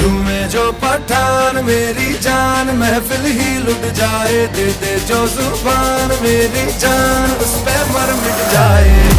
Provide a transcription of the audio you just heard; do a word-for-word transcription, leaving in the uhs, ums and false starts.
झूमे जो पठान मेरी जान महफिल ही लुट जाए, दे दे जो जुबान मेरी जान उस पे मर मिट जाए।